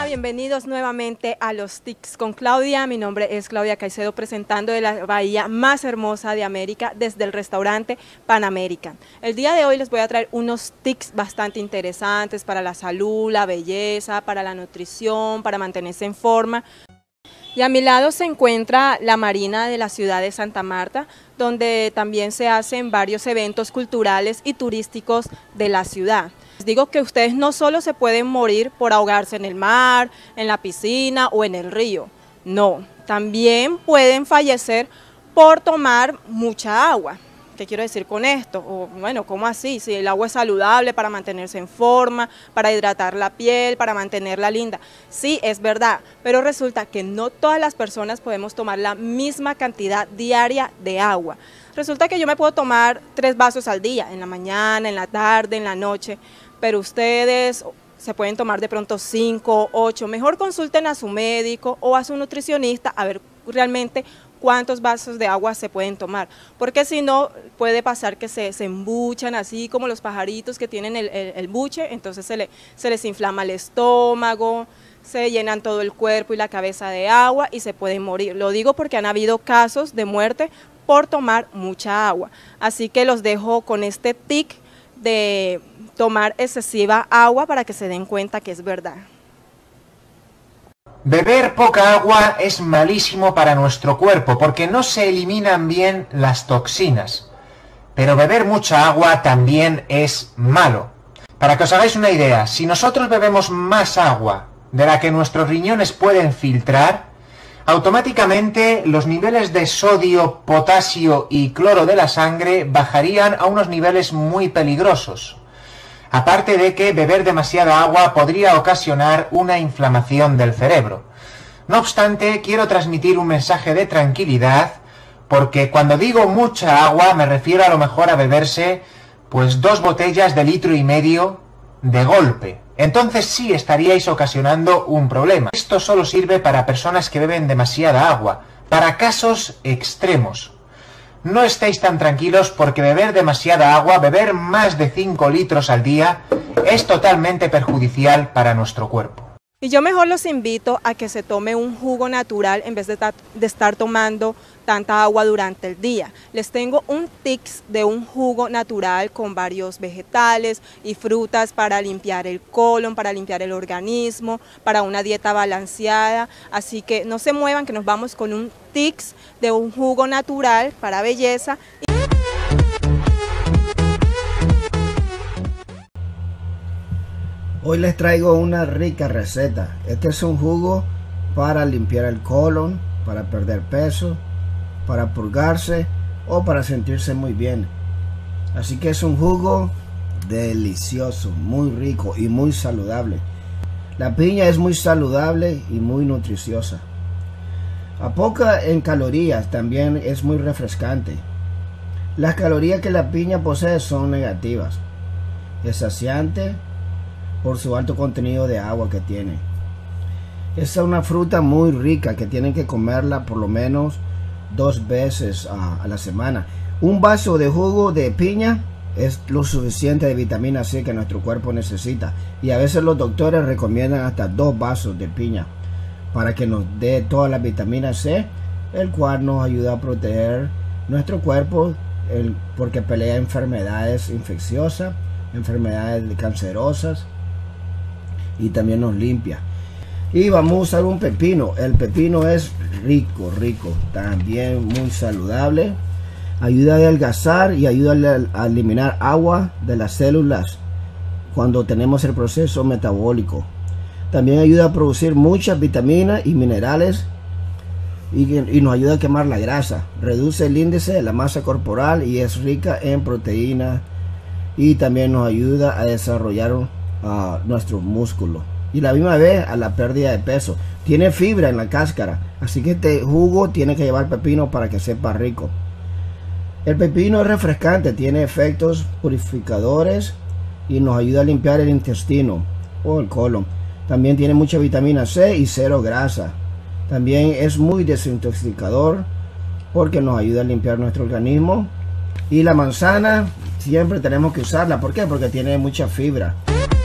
bienvenidos nuevamente a Los Tics con Claudia. Mi nombre es Claudia Caicedo, presentando de la bahía más hermosa de América desde el restaurante Pan American. El día de hoy les voy a traer unos tics bastante interesantes para la salud, la belleza, para la nutrición, para mantenerse en forma. Y a mi lado se encuentra la Marina de la ciudad de Santa Marta, donde también se hacen varios eventos culturales y turísticos de la ciudad. Les digo que ustedes no solo se pueden morir por ahogarse en el mar, en la piscina o en el río, no, también pueden fallecer por tomar mucha agua. ¿Qué quiero decir con esto? O, bueno, ¿cómo así? Si el agua es saludable para mantenerse en forma, para hidratar la piel, para mantenerla linda. Sí, es verdad, pero resulta que no todas las personas podemos tomar la misma cantidad diaria de agua. Resulta que yo me puedo tomar 3 vasos al día, en la mañana, en la tarde, en la noche, pero ustedes se pueden tomar de pronto 5, 8. Mejor consulten a su médico o a su nutricionista a ver realmente cuántos vasos de agua se pueden tomar, porque si no puede pasar que se embuchan así como los pajaritos que tienen el buche, entonces se les inflama el estómago, se llenan todo el cuerpo y la cabeza de agua y se pueden morir. Lo digo porque han habido casos de muerte por tomar mucha agua, así que los dejo con este tic de tomar excesiva agua para que se den cuenta que es verdad. Beber poca agua es malísimo para nuestro cuerpo porque no se eliminan bien las toxinas. Pero beber mucha agua también es malo. Para que os hagáis una idea, si nosotros bebemos más agua de la que nuestros riñones pueden filtrar, automáticamente los niveles de sodio, potasio y cloro de la sangre bajarían a unos niveles muy peligrosos. Aparte de que beber demasiada agua podría ocasionar una inflamación del cerebro. No obstante, quiero transmitir un mensaje de tranquilidad, porque cuando digo mucha agua me refiero a lo mejor a beberse pues 2 botellas de 1,5 litros de golpe. Entonces sí estaríais ocasionando un problema. Esto solo sirve para personas que beben demasiada agua, para casos extremos. No estéis tan tranquilos porque beber demasiada agua, beber más de 5 litros al día, es totalmente perjudicial para nuestro cuerpo. Y yo mejor los invito a que se tome un jugo natural en vez de estar tomando tanta agua durante el día. Les tengo un tips de un jugo natural con varios vegetales y frutas para limpiar el colon, para limpiar el organismo, para una dieta balanceada. Así que no se muevan, que nos vamos con un tips de un jugo natural para belleza. Hoy les traigo una rica receta. Este es un jugo para limpiar el colon, para perder peso, para purgarse o para sentirse muy bien. Así que es un jugo delicioso, muy rico y muy saludable. La piña es muy saludable y muy nutriciosa. A poca en calorías, también es muy refrescante. Las calorías que la piña posee son negativas. Es saciante por su alto contenido de agua que tiene. Es una fruta muy rica que tienen que comerla por lo menos 2 veces a la semana. Un vaso de jugo de piña es lo suficiente de vitamina C que nuestro cuerpo necesita, y a veces los doctores recomiendan hasta 2 vasos de piña para que nos dé toda la vitamina C, el cual nos ayuda a proteger nuestro cuerpo porque pelea enfermedades infecciosas, enfermedades cancerosas, y también nos limpia. Y vamos a usar un pepino. El pepino es rico, también muy saludable, ayuda a adelgazar y ayuda a eliminar agua de las células cuando tenemos el proceso metabólico. También ayuda a producir muchas vitaminas y minerales y nos ayuda a quemar la grasa, reduce el índice de la masa corporal y es rica en proteínas, y también nos ayuda a desarrollar nuestro músculo y a la misma vez a la pérdida de peso. Tiene fibra en la cáscara, así que este jugo tiene que llevar pepino para que sepa rico. El pepino es refrescante, tiene efectos purificadores y nos ayuda a limpiar el intestino o el colon. También tiene mucha vitamina C y 0 grasa. También es muy desintoxicador porque nos ayuda a limpiar nuestro organismo. Y la manzana siempre tenemos que usarla. ¿Por qué? Porque tiene mucha fibra.